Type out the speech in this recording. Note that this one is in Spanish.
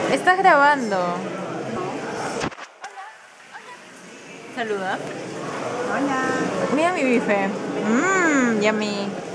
¿Estás grabando? Saluda. Hola. Mira mi bife. Mmm, yummy.